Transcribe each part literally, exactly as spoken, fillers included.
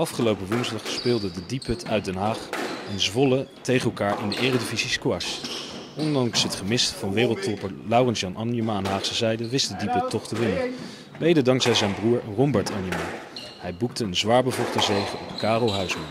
Afgelopen woensdag speelden de Dieput uit Den Haag en Zwolle tegen elkaar in de Eredivisie Squash. Ondanks het gemis van wereldtopper Laurens-Jan Anjema aan Haagse zijde wist de Dieput toch te winnen. Mede dankzij zijn broer Rombert Anjema. Hij boekte een zwaar bevochten zege op Karel Huisman.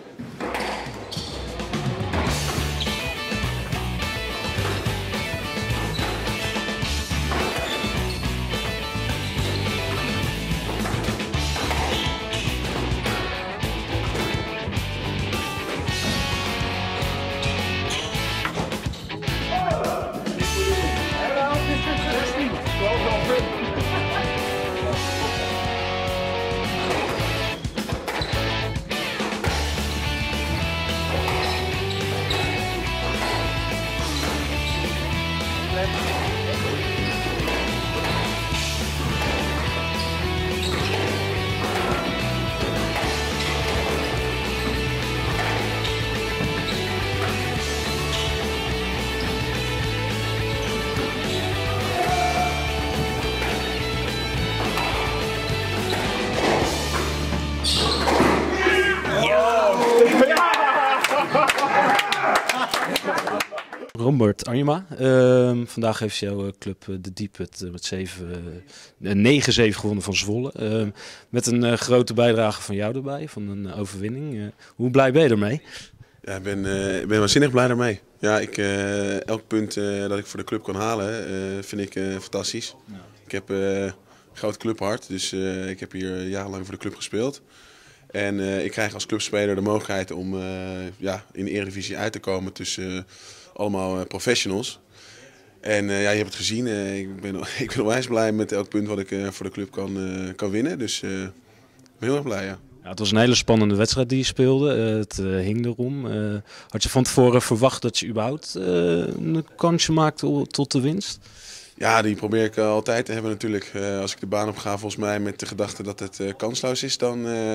Rombert Anjema, uh, vandaag heeft jouw club uh, de Dieput uh, met zeven, uh, negen zeven gewonnen van Zwolle. Uh, met een uh, grote bijdrage van jou erbij, van een uh, overwinning. Uh, hoe blij ben je ermee? Ja, ik ben, uh, ik ben waanzinnig blij ermee. Ja, ik, uh, elk punt uh, dat ik voor de club kan halen uh, vind ik uh, fantastisch. Ja. Ik heb uh, een groot clubhart, dus uh, ik heb hier jarenlang voor de club gespeeld. En uh, ik krijg als clubspeler de mogelijkheid om uh, ja, in de Eredivisie uit te komen tussen uh, allemaal uh, professionals. En uh, ja, je hebt het gezien, uh, ik ben, ik ben onwijs blij met elk punt wat ik uh, voor de club kan, uh, kan winnen. Dus uh, ik ben heel erg blij, ja. Ja, het was een hele spannende wedstrijd die je speelde. Uh, het uh, hing erom. Uh, had je van tevoren verwacht dat je überhaupt uh, een kansje maakte tot de winst? Ja, die probeer ik uh, altijd te hebben natuurlijk. Uh, als ik de baan op ga, volgens mij met de gedachte dat het uh, kansloos is, dan, uh,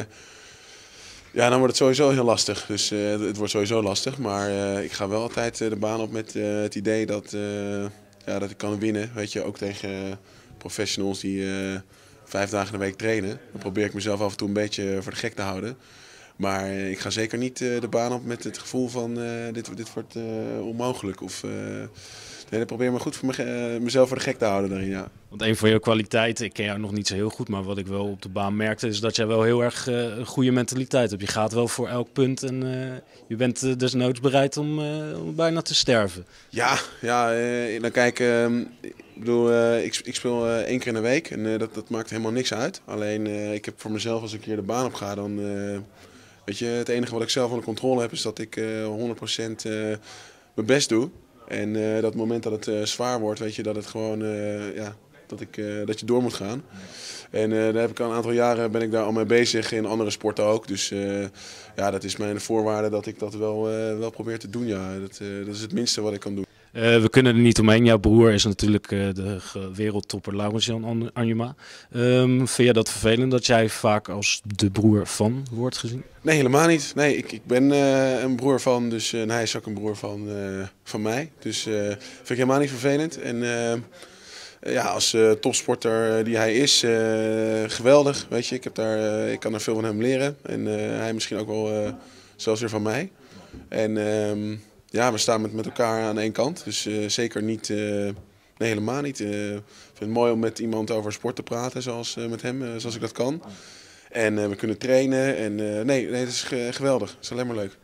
ja, dan wordt het sowieso heel lastig. Dus uh, het wordt sowieso lastig, maar uh, ik ga wel altijd uh, de baan op met uh, het idee dat, uh, ja, dat ik kan winnen. Weet je, ook tegen uh, professionals die uh, vijf dagen in de week trainen. Dan probeer ik mezelf af en toe een beetje voor de gek te houden. Maar uh, ik ga zeker niet uh, de baan op met het gevoel van uh, dit, dit wordt uh, onmogelijk. Of, uh, nee, ik probeer me goed voor me, uh, mezelf voor de gek te houden daarin, ja. Want een van jouw kwaliteiten, ik ken jou nog niet zo heel goed, maar wat ik wel op de baan merkte, is dat jij wel heel erg uh, een goede mentaliteit hebt. Je gaat wel voor elk punt en uh, je bent uh, desnoods bereid om, uh, om bijna te sterven. Ja, ja uh, dan kijk, uh, ik bedoel, uh, ik, ik speel uh, één keer in de week en uh, dat, dat maakt helemaal niks uit. Alleen uh, ik heb voor mezelf, als ik hier de baan op ga, dan, uh, weet je, het enige wat ik zelf onder controle heb, is dat ik uh, honderd procent uh, mijn best doe. En uh, dat moment dat het uh, zwaar wordt, weet je, dat het gewoon, uh, ja, dat, ik, uh, dat je door moet gaan. En uh, daar heb ik al een aantal jaren ben ik daar al mee bezig, in andere sporten ook. Dus uh, ja, dat is mijn voorwaarde dat ik dat wel, uh, wel probeer te doen. Ja. Dat, uh, dat is het minste wat ik kan doen. Uh, we kunnen er niet omheen. Jouw broer is natuurlijk uh, de wereldtopper Laurens-Jan Anjema. Um, vind je dat vervelend dat jij vaak als de broer van wordt gezien? Nee, helemaal niet. Nee, ik, ik ben uh, een broer van, dus uh, en hij is ook een broer van, uh, van mij. Dus uh, vind ik helemaal niet vervelend. En uh, ja, als uh, topsporter die hij is, uh, geweldig. Weet je, ik, heb daar, uh, ik kan er veel van hem leren. En uh, hij misschien ook wel uh, zelfs weer van mij. En uh, ja, we staan met, met elkaar aan één kant. Dus uh, zeker niet, uh, nee, helemaal niet. Uh, ik vind het mooi om met iemand over sport te praten, zoals uh, met hem, uh, zoals ik dat kan. En uh, we kunnen trainen. En uh, nee, nee, het is geweldig. Het is alleen maar leuk.